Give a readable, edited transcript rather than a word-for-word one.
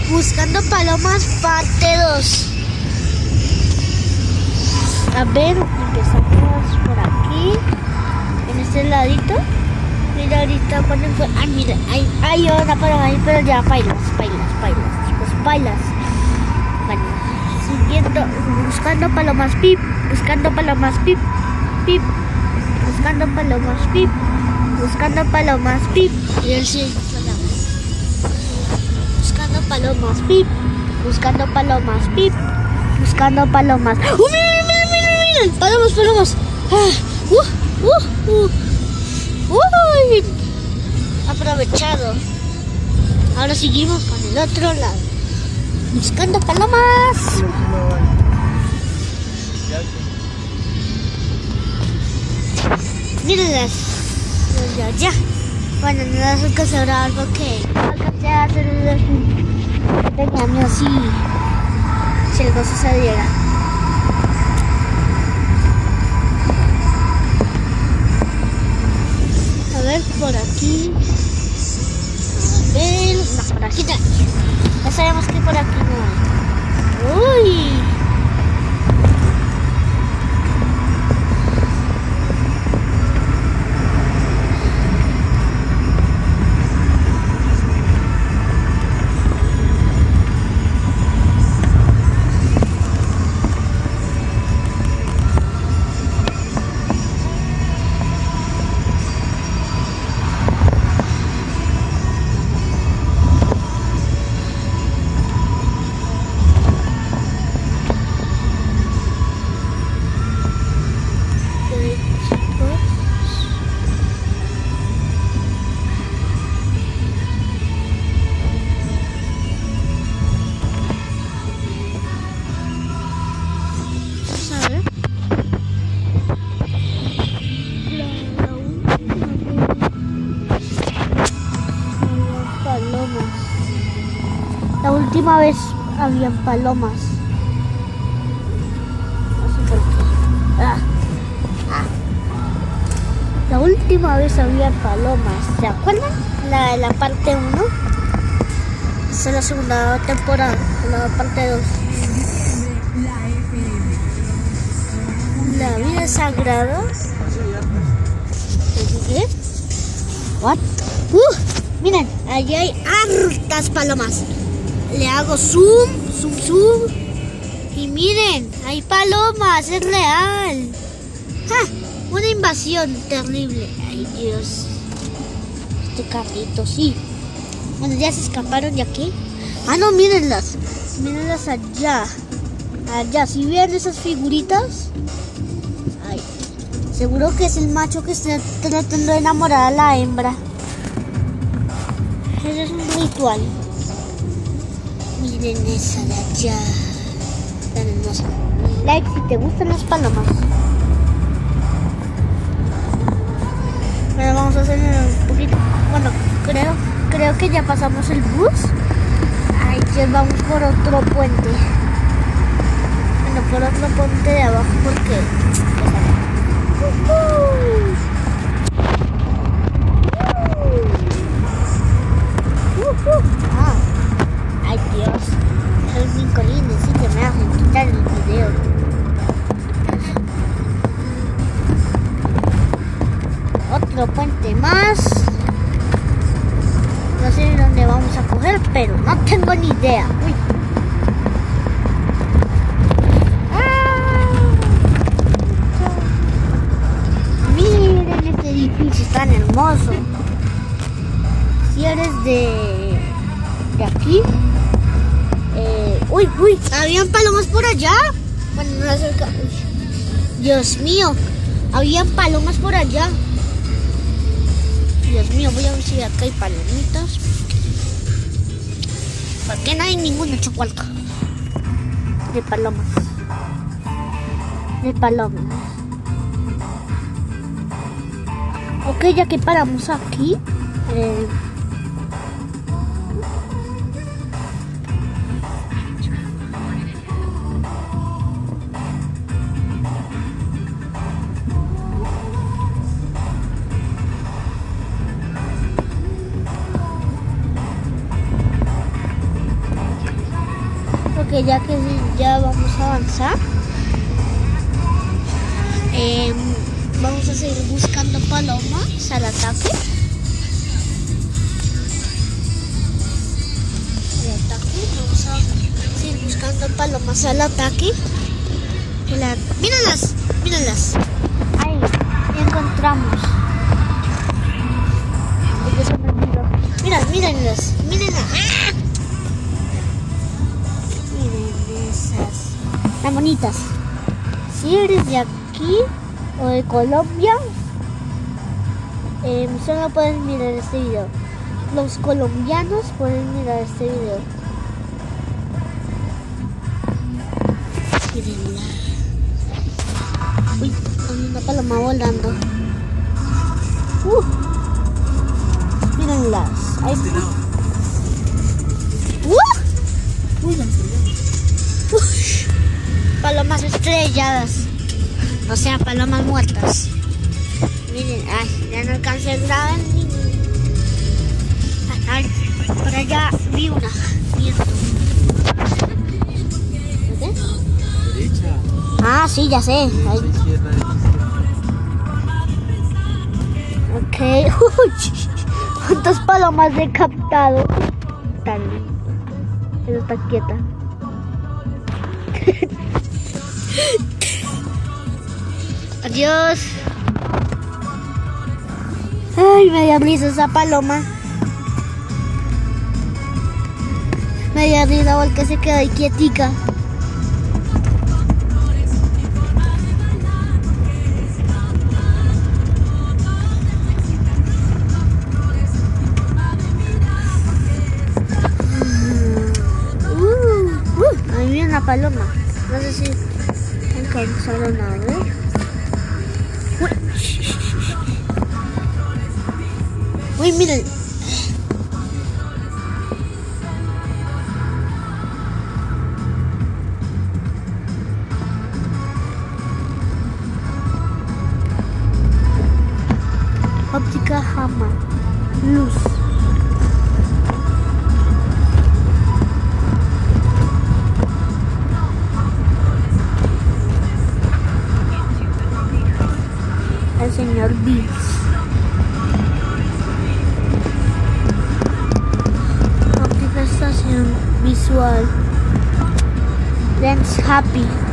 Buscando palomas parte 2. A ver, empezamos por aquí. En este ladito. Mira ahorita cuando fue. Ah, mira, hay una paloma ahí, pero ya bailas, chicos, bailas. Bueno, siguiendo, buscando palomas pip, buscando palomas pip, pip, buscando palomas pip, buscando palomas pip. Y él sí, buscando palomas pip, buscando palomas pip, buscando palomas. Miren, palomas. Uy, aprovechado. Ahora seguimos con el otro lado, buscando palomas. Mírenlas. Ya. Bueno, no las alcancé a grabar porque no alcancé a hacer un pequeño así. Si algo sucediera. A ver, por aquí. A ver, no, por aquí también. Ya sabemos que por aquí no hay. Uy. La última vez habían palomas. No sé por qué. La última vez había palomas. ¿Se acuerdan? La parte 1. Esa es la segunda temporada. La parte 2. La vida es sagrada. ¿Qué? What? Miren, allí hay hartas palomas. Le hago zoom. Y miren, hay palomas, es real. Una invasión terrible. Ay, Dios. Este carrito, sí. Bueno, ya se escaparon de aquí. No, mírenlas. Mírenlas allá. Allá, si ven esas figuritas. Ay, seguro que es el macho que está tratando de enamorar a la hembra. Eso es un ritual. Miren esa de allá. Tan hermosa. Like si te gustan las palomas. Bueno, vamos a hacer un poquito. Bueno, creo que ya pasamos el bus. Ay, ya vamos por otro puente. Bueno, por otro puente de abajo porque... Ay, Dios. Los brincolines sí que me hacen quitar el video. Otro puente más. No sé dónde vamos a coger, pero no tengo ni idea. Uy. Miren este edificio tan hermoso. Si eres de aquí. Uy, habían palomas por allá. Bueno, no acerca. Dios mío, habían palomas por allá. Dios mío, voy a ver si acá hay palomitas. ¿Por qué no hay ninguna chocolate? De palomas. Ok, ya que paramos aquí. Ok, ya vamos a avanzar. Vamos a seguir buscando palomas al ataque. Vamos a seguir buscando palomas al ataque. Míralas, míralas. Ahí, encontramos. Mírenlas, mírenlas. ¡Ah! Miren esas. Tan bonitas. Si eres de aquí o de Colombia, solo pueden mirar este video. Los colombianos pueden mirar este video. Mírenla. Uy, hay una paloma volando. Mírenlas. Ahí. Palomas estrelladas. O sea, palomas muertas. Miren, ay, ya no alcancé a grabar. Por allá vi una. ¿Qué? Ah, sí, ya sé. Ahí. Ok. ¿Cuántas palomas he captado? Tan lindo. Pero está quieta. Adiós. Ay, me dio risa esa paloma. Me dio risa porque se quedó ahí quietica. Ahí viene una paloma. No sé si alcanzaron a ver. Uy, miren. Óptica Hama. Luz. El señor Bills. Óptica estación visual. Lens Happy.